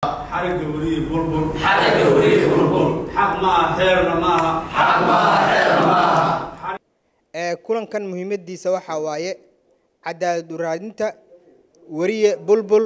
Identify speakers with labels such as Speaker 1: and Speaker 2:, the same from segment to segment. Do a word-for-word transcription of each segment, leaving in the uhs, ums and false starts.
Speaker 1: حرق وريه بلبل
Speaker 2: حرق وريه بلبل
Speaker 1: حق ما خيرنا معها
Speaker 2: حق ما خيرنا معها
Speaker 3: kulankan muhiimadiisa waxa waaye cadaalad u raadinta wariye bulbul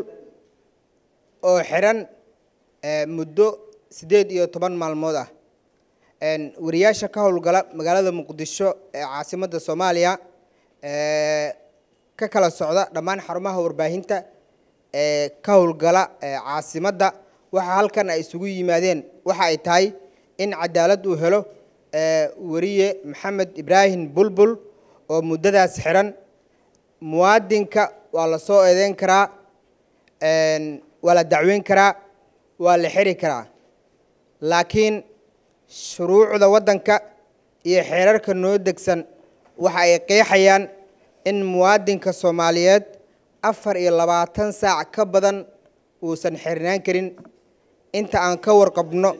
Speaker 3: oo xiran muddo sideed iyo toban maalmood ah een wariyaasha ka howlgala magaalada Muqdisho ee caasimadda Soomaaliya ee ka kala socda dhammaan xarumaha warbaahinta ee ka howlgala caasimadda waxa halkan ay isugu yimaadeen waxa ay tahay in cadaalad uu helo wariye Maxamed Ibrahim Bulbul oo muddadaas xiran muwaadinka waa la soo eedeyn karaa een wala dacweyn karaa waa la xiri karaa laakiin shuruucda wadanka iyo xeerarka noo degsan waxa ay qeexayaan in muwaadinka Soomaaliyeed afar iyo labaatan saac ka badan uusan xirnaan karin inta aan ka warqabno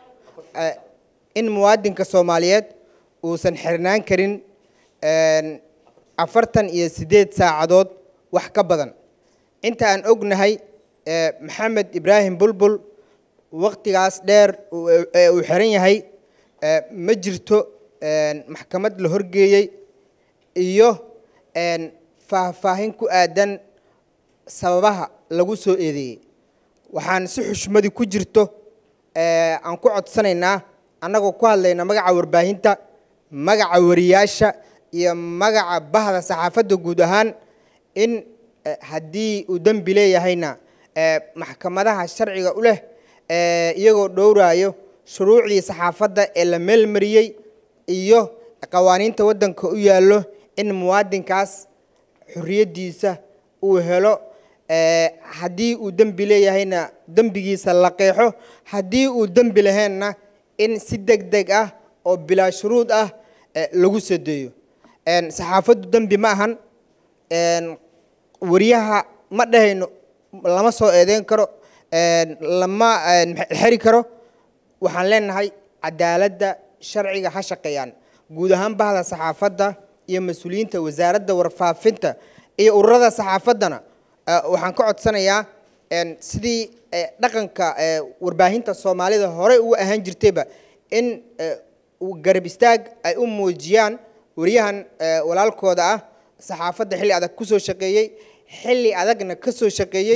Speaker 3: in muwaadinka Soomaaliyeed uusan xirnaan karin een afartan iyo sideed saacadood wax ka badan inta aan ognahay Maxamed Ibrahim Bulbul waqtigaas dheer uu xiran yahay ma jirto maxkamad la horgeeyay iyo een faahfaahin ku aadan sababaha lagu soo eedeeyay waxaan si xushmadi ku jirto ee aan ku codsanaynaa annagoo ku hadlayna magaca warbaahinta magaca wariyaasha iyo magaca bahda saxaafadda guud ahaan in haddii uu dambi leeyahayna maxkamadaha sharciga u leh iyagoo dhowraayo shuruucdii saxaafadda ee la meel mariyay iyo qawaaniinta wadanka u yaallo in muwaadinkaas xurriyadiisa uu helo haddii uu dambi leeyahayna dambigiisa la qeexo haddii uu dambi lahaynna in si degdeg ah oo bilaa shuruud ah lagu sadeeyo een saxaafaddu dambi ma ahan een wariyaha ma dhahayno lama soo eedeyn karo een lama xiri karo waxaan leenahay cadaaladda sharciga ha shaqeeyaan guud ahaan bahda saxaafadda iyo mas'uuliyiinta wasaaradda warfaafinta iyo ururada saxaafaddana waxaan ka codsanayaa een sidii dhaqanka warbaahinta Soomaalida hore ugu ahaan jirtayba in garab istaag ay u muujiyaan wariyahan walaalkooda ah saxaafadda xilli adag ku soo shaqeeyay xilli adagna ka soo shaqeeyay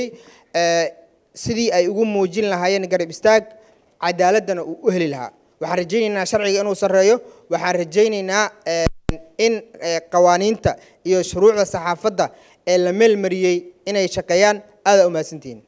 Speaker 3: sidii ay ugu muujin lahaayeen garab istaag cadaaladana uu u heli lahaa waxaan rajaynaynaa sharciga inuu sareeyo waxaan rajaynaynaa in qawaaniinta iyo shuruucda saxaafadda ee la meel mariyay inay shaqeeyaan aad u maasantiin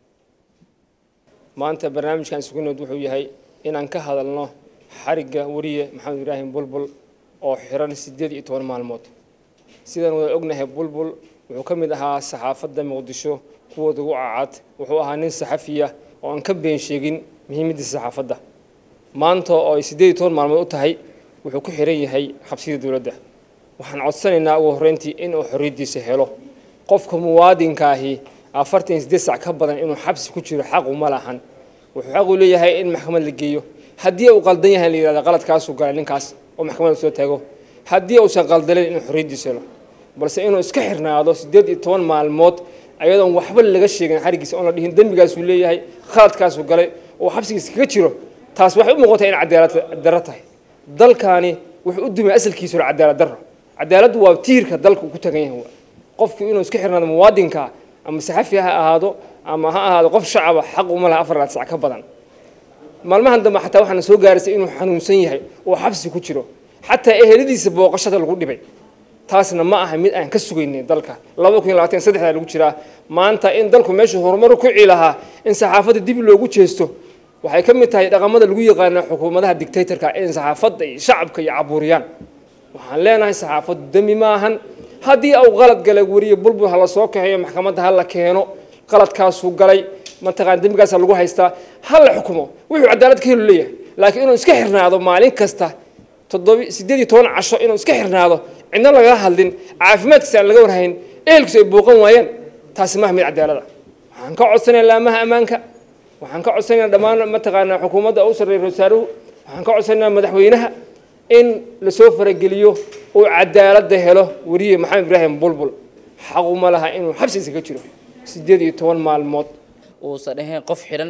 Speaker 4: maanta barnaamijkan sugnad wuxuu yahay inaan ka hadalno xariga wariye Maxamed Ibrahim Bulbul oo xiran sideed iyo toban maalmood sidaan wada ognahay Bulbul wuxuu ka mid ahaa saxaafadda Muqdisho kuwooda ugu cad wuxuu ahaa nin saxafiya oo aan ka been sheegin muhiimadda saxaafadda maanta oo ay sideed iyo toban maalmood u tahay wuxuu ku xiran yahay xabsida dawladda waxaan codsanaynaa ugu horreyntii in uu xorriyadiisa helo qofka muwaadinka ahi afartan iyo sideed saac ka badan inuu xabsi ku jiro xaq uma lahan wuxuu xaq u leeyahay in maxkamad la geeyo haddii uu qaldan yahay la yiraahdo qaladkaas uu galay ninkaas oo maxkamad soo taago haddii uu san qaldaleen inuu xorriyadiisa helo balse inuu iska xirnaado sideed iyo toban maalmood ayadoon waxba laga sheegin xarigiisa oo la dhihin dambigaas uu leeyahay qaladkaas uu galay oo xabsigiisa kaga jiro taas waxay u muuqataa in cadaalad darro tahay dalkaani wuxuu u dumay asalkiisa cadaalad darro cadaaladdu waa tiirka dalku ku tagan yahay qofku inuu iska xirnaado muwaadinka ama saxafi ha ahaado ama ha ahaado qof shacab xaq uma laha afar saac ka badan maalmahan dambe xataa waxaan soo gaarisay inuu xanuunsan yahay oo xabsi ku jiro xataa eheladiisa booqashada lagu dhibay taasna ma aha mid aan ka sugaynay dalka laba kun iyo labaatan iyo saddex lagu jiraa maanta in dalku meesha horumar ku ciilaha in saxaafadda dib loogu jeesto waxay ka mid tahay dhaqamada lagu yaqaan xukuumadaha dictatorka in saxaafadda iyo shacabka iyo caburiyaan waxaan leenahay saxaafaddu dami ma ahan haddii uu qalad galay wariye Bulbul hala soo kaxeeyo maxkamadda hala keeno qaladkaas uu galay mataqaan dambigaas lagu haystaa hal xukumo wuxuu cadaalad ka heli leeyahay laakiin inuu iska xirnaado maalin kasta toddoba sideed iyo toban casho inuu iska xirnaado cidna laga hadlin caafimaadkiisa aan laga warhayn ehelkiisa ay booqan waayeen taasi ma ahmid cadaalada waxaan ka codsanaynaa laamaha ammaanka waxaan ka codsanaynaa dhammaan mataqaan xukuumadda u sareeyo wasaaruhu waxaan ka codsanaynaa madaxweynaha in la soo farageliyo oo cadaalad helo wariye Maxamed Ibrahim Bulbul xaq uma laha inuu xabsigiisa ka jiro sideed iyo toban maalmood
Speaker 5: oo sadaheen qof xiran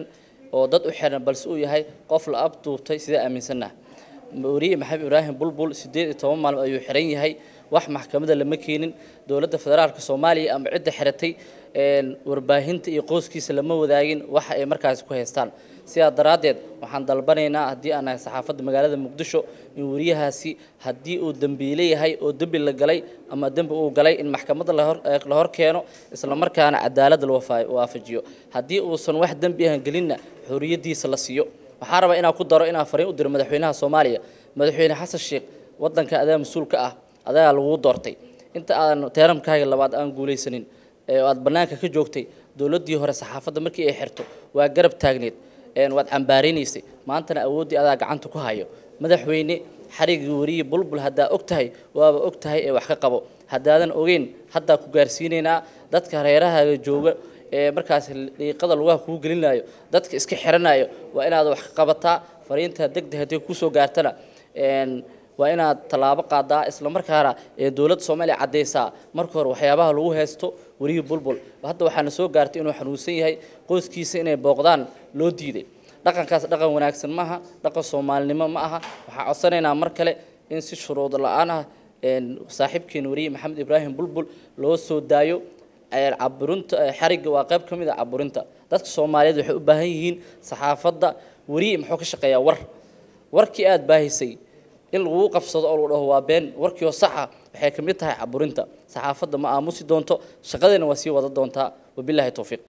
Speaker 5: oo dad u xiran balse uu yahay qof la abduubtay sida aaminsanaa wariye maxamed ibraahim bulbul sideed iyo toban maalmood ayuu xiran yahay wax maxkamadda lama keenin dowladda federaalka Soomaaliya ama cidda xiratay een warbaahinta iyo qoyskiisa lama wadaagin waxa ay markaas ku haystaan sidaa daraadeed waxaan dalbanaynaa haddii aan saxaafadda magaalada Muqdisho in wariyahaasi haddii uu dambiile yahay oo dambi la galay ama dambi uu galay in maxkamadda la hor la hor keeno isla markaana cadaalad loo waafajiyo haddii uusan wax dambi ah gelinna xorriyadiisa la siiyo waxaan rabaa inaan ku daro inaan fariin u diro madaxweynaha Soomaaliya madaxweyne Xasan Sheekh wadanka adaa mas'uul ka ah adaa lagu doortay inta aan teeramkaaga labaad aan guuleysanin ee aad banaanka ka joogtay dawladdii hore saxaafadda markii ay xirto waa garab taagneed een waad cambaarinaysay maantana awoodii adaa gacanta ku hayo madaxweyne xariga wariye bulbul hadaa ogtahay waaba ogtahay ee wax ka qabo hadaadan ogeyn hadaa ku gaarsiinayna dadka reeraha jooga ee markaas liiqada lugaha ku gelinayo dadka iska xiranayo waa inaad wax ka qabataa fariinta degdeg ah ku soo gaartana een waa inaad talaabo qaadaa isla markaana ee dawladda Soomaaliya cadeysaa marka hore waxyaabaha lagu haysto wariye bulbul hadda waxaana soo gaartay inuu xanuunsan yahay qoyskiisa inay booqdaan loo diiday dhaqankaas dhaqan wanaagsan maaha dhaqan Soomaalinimo ma aha waxa codsanaynaa mar kale in si shuruud la'aan ah een saaxiibkeen wariye maxamed ibraahim bulbul loo soo daayo ay caburinta xariga waa qayb kamid ah caburinta dadka Soomaaliyeed waxay u baahan yihiin saxaafadda wariye muxuu ka shaqeeyaa war warkii aad baahisay in lagu qabsado oo dhaho waa been warkii oo sax ah waxay kamid tahay caburinta saxaafadda ma aamusi doonto shaqadeena waa sii wada doontaa wabillahi tawfiiq